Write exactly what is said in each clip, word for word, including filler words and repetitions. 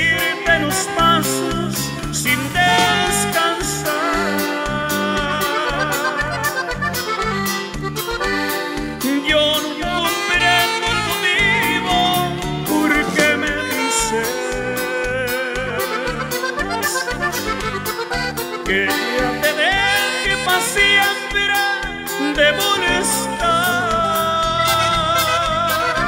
seguirte los pasos sin descansar. Yo no comprendo el motivo por qué me dices que ya te deje para siempre de molestar.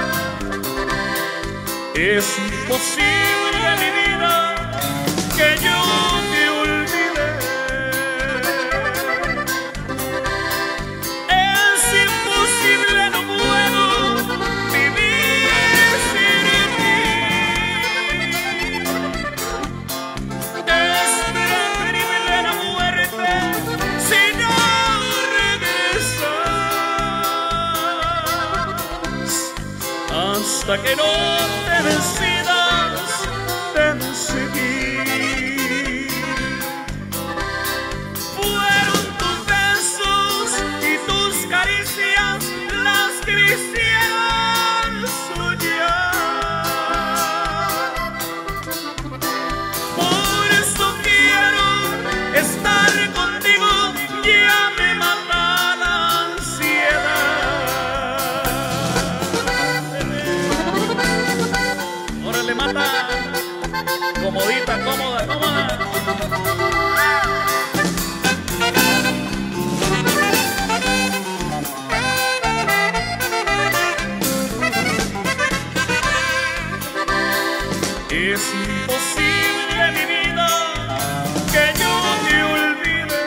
Es imposible, mi vida, que yo te olvide. Es imposible, no puedo vivir sin ti. Es preferible la muerte si no regresas, hasta que no te decidas de seguir. Fueron tus besos y tus caricias las que me hicieron soñar. Por eso quiero estar contigo, ya me mata la ansiedad. Órale, mata. Comodita, cómoda, cómoda. Es imposible, mi vida, que yo te olvide.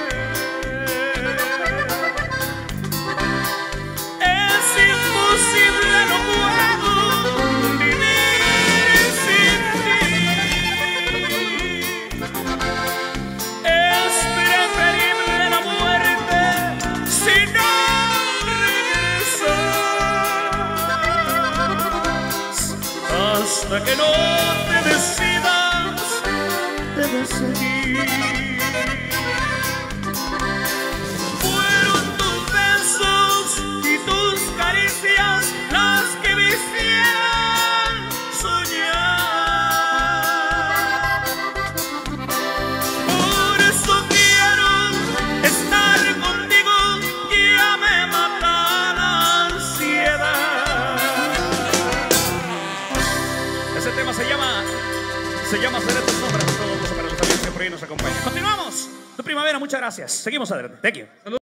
Es imposible, no puedo vivir sin ti. Es preferible la muerte si no regresas, hasta que no te decidas de seguir. Fueron tus besos y tus caricias las que me hicieron soñar. Por eso quiero estar contigo, ya me mata la ansiedad. Ese tema se llama Se llama Seré tu sombra. Todos los para los amigos que por ahí nos acompañan. Continuamos. Tu primavera, muchas gracias. Seguimos adelante. Thank you. Saludos.